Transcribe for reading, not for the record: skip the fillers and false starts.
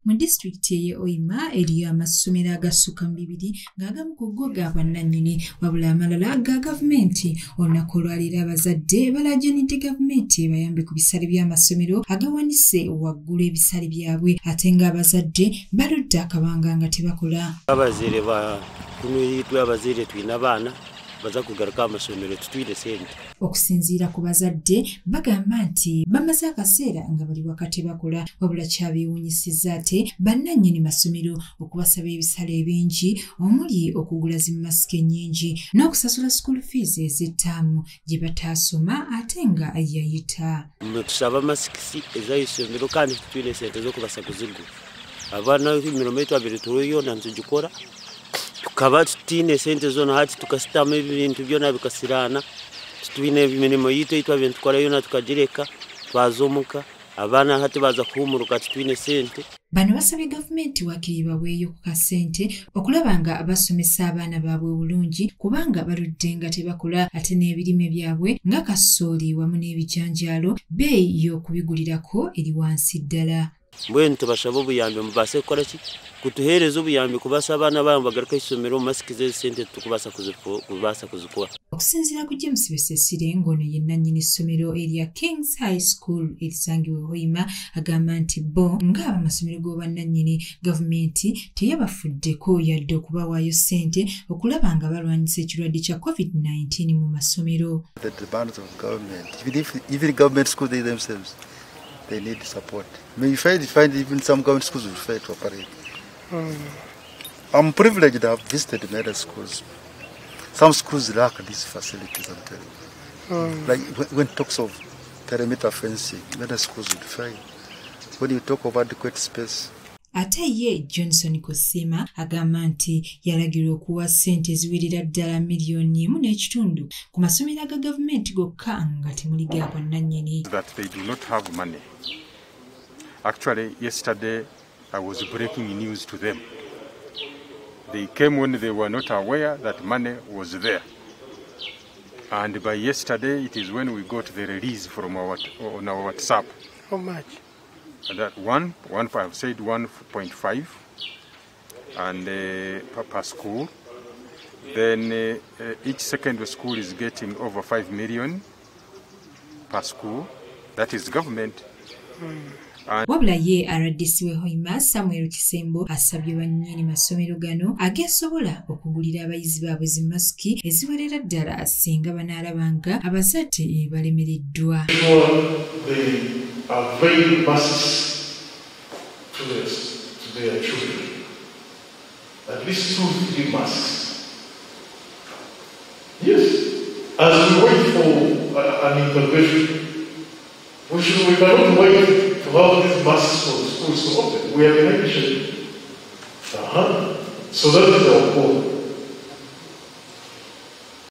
Mu disitulikiti y'e Hoima eriyo amasomero agasukka mu 2 ng'agamu ku go ga bwannannyini wabula amalala ga gavumenti. Olunaku olwaleero abazadde balaajanidde gavumenti bayambe ku bisale by'amasomero agawanise waggulu ebisale byabwe ate ng'abazadde baludde akabanga nga tebakola. Abazaire abazaire tulina abaana baza kugaruka amasomero tutwire sente. Okusinziira ku bazadde bagamba nti bamaze akaseera nga bali wakati bakola wabula kyabeewuunyisizza ate bannannyini masomero okubasaba ebisale ebingi omuli okugula zimasiki ennyingi n'okusasula school fees ez'ettaamu gye bataasoma ate nga yayita. Tusaba masikisi ez'aisomero kandi tutwire sente z'okubasa kuzigula. Abaana emiromo yetu abiri tuyona ntugikora tukaba tutine sente zona hati tukasitamu ebintu byona bikasirana tutwine emirimo yitu itwa bintu tukora yona tukagireka twazomuka abaana hati baza kuhumuruka tutwine sente. Bano basabye gavumenti wakiri baweeyo ku kasente okulaba nga basomesa abaana baabwe bulungi kubanga baludde nga tebakola ate n'ebirime byabwe nga kasooli wamu n'ebijanjaalo bbeeyi y'okubigulirako eri wansi ddala. Mbwenu tubasaba obuyambi mubase kukola ki kutuheereza obuyambi kubasa abaana baabo bagaruka isomero masiki z'esente tukubasa kuzikuwa. Okusinziira ku James Besesire ng'ono ye nannyini ssomero erya Kings High School erisangibwa Hoima agamba nti bo ng'abamasomero g'obwannannyini gavumenti teyabafuddeko yadde okubawaayo ssente okulaba nga balwanyisa ekirwadde kya COVID-19 mu masomero. They need support. May you find even some government schools will fail to operate. I'm privileged to have visited many schools. Some schools lack these facilities, I'm telling you. Like when talks of perimeter fencing, many schools will fail. When you talk of adequate space. Ate ye Johnson Kosima agamba nti yalagirwa okuwa ssente eziwerera ddala miliyoni 1.5 ku masomero aga gavumenti gokka nga temuli ga bwannannyini. That they do not have money. Actually, yesterday I was breaking news to them. They came when they were not aware that money was there. And by yesterday, it is when we got the release from on our WhatsApp. How much? That I've said 1.5 and per school. Then each secondary school is getting over 5 million per school. That is government. Wabula ye RDC we Hoima Samuel Kisembo asabye bannyini masomero gano agesobola okugulira abayizi baabwe zimasiki eziwerera ddala singa banaalabanga abazadde balemereddwa. Avail masks to their children. At least 2-3 masks. Yes. As we wait for an intervention, we cannot wait to have these masks for the schools to open. We are in action. So that is our goal.